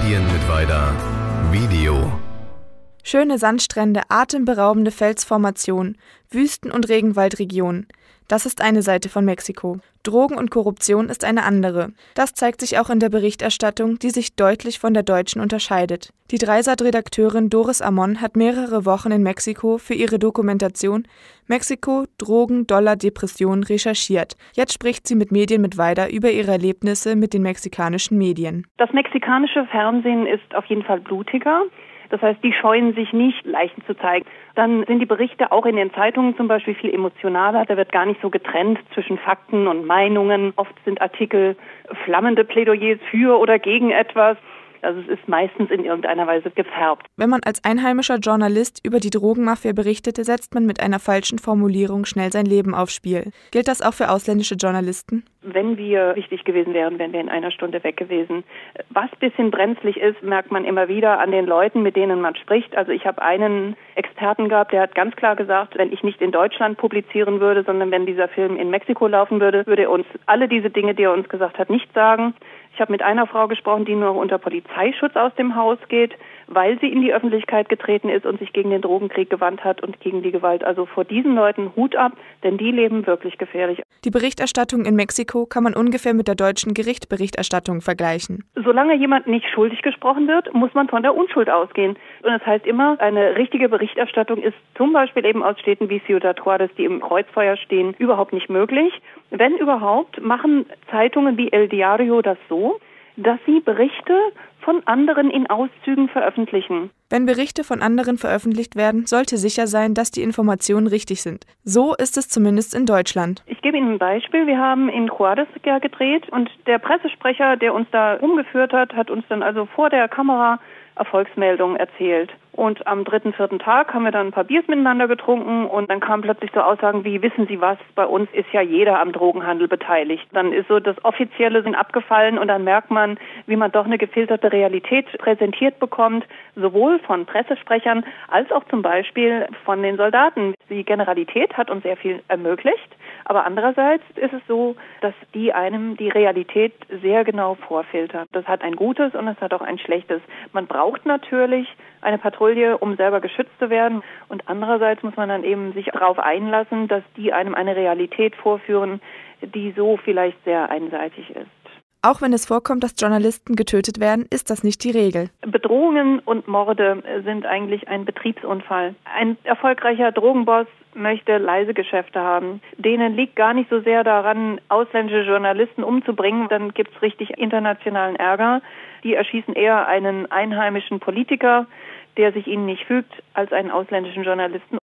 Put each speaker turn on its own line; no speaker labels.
Medien Mittweida Video.
Schöne Sandstrände, atemberaubende Felsformationen, Wüsten- und Regenwaldregionen. Das ist eine Seite von Mexiko. Drogen und Korruption ist eine andere. Das zeigt sich auch in der Berichterstattung, die sich deutlich von der deutschen unterscheidet. Die Dreisat-Redakteurin Doris Amon hat mehrere Wochen in Mexiko für ihre Dokumentation Mexiko, Drogen, Dollar, Depression recherchiert. Jetzt spricht sie mit Medien Mittweida über ihre Erlebnisse mit den mexikanischen Medien.
Das mexikanische Fernsehen ist auf jeden Fall blutiger. Das heißt, die scheuen sich nicht, Leichen zu zeigen. Dann sind die Berichte auch in den Zeitungen zum Beispiel viel emotionaler. Da wird gar nicht so getrennt zwischen Fakten und Meinungen. Oft sind Artikel flammende Plädoyers für oder gegen etwas. Also es ist meistens in irgendeiner Weise gefärbt.
Wenn man als einheimischer Journalist über die Drogenmafia berichtete, setzt man mit einer falschen Formulierung schnell sein Leben aufs Spiel. Gilt das auch für ausländische Journalisten?
Wenn wir wichtig gewesen wären, wären wir in einer Stunde weg gewesen. Was ein bisschen brenzlig ist, merkt man immer wieder an den Leuten, mit denen man spricht. Also ich habe einen Experten gehabt, der hat ganz klar gesagt, wenn ich nicht in Deutschland publizieren würde, sondern wenn dieser Film in Mexiko laufen würde, würde er uns alle diese Dinge, die er uns gesagt hat, nicht sagen. Ich habe mit einer Frau gesprochen, die nur unter Polizeischutz aus dem Haus geht, weil sie in die Öffentlichkeit getreten ist und sich gegen den Drogenkrieg gewandt hat und gegen die Gewalt. Also vor diesen Leuten Hut ab, denn die leben wirklich gefährlich.
Die Berichterstattung in Mexiko kann man ungefähr mit der deutschen Gerichtsberichterstattung vergleichen.
Solange jemand nicht schuldig gesprochen wird, muss man von der Unschuld ausgehen. Und das heißt immer, eine richtige Berichterstattung ist zum Beispiel eben aus Städten wie Ciudad Juárez, die im Kreuzfeuer stehen, überhaupt nicht möglich. Wenn überhaupt, machen Zeitungen wie El Diario das so, dass sie Berichte von anderen in Auszügen veröffentlichen.
Wenn Berichte von anderen veröffentlicht werden, sollte sicher sein, dass die Informationen richtig sind. So ist es zumindest in Deutschland.
Ich gebe Ihnen ein Beispiel. Wir haben in Juárez gedreht und der Pressesprecher, der uns da rumgeführt hat, hat uns dann also vor der Kamera Erfolgsmeldungen erzählt. Und am 3., 4. Tag haben wir dann ein paar Biers miteinander getrunken und dann kamen plötzlich so Aussagen wie, wissen Sie was, bei uns ist ja jeder am Drogenhandel beteiligt. Dann ist so das Offizielle sind abgefallen und dann merkt man, wie man doch eine gefilterte Realität präsentiert bekommt, sowohl von Pressesprechern als auch zum Beispiel von den Soldaten. Die Generalität hat uns sehr viel ermöglicht, aber andererseits ist es so, dass die einem die Realität sehr genau vorfiltert. Das hat ein Gutes und es hat auch ein Schlechtes. Man braucht natürlich eine Patrouille, um selber geschützt zu werden. Und andererseits muss man dann eben sich darauf einlassen, dass die einem eine Realität vorführen, die so vielleicht sehr einseitig ist.
Auch wenn es vorkommt, dass Journalisten getötet werden, ist das nicht die Regel.
Bedrohungen und Morde sind eigentlich ein Betriebsunfall. Ein erfolgreicher Drogenboss möchte leise Geschäfte haben. Denen liegt gar nicht so sehr daran, ausländische Journalisten umzubringen. Dann gibt es richtig internationalen Ärger. Die erschießen eher einen einheimischen Politiker, der sich ihnen nicht fügt, als einen ausländischen Journalisten.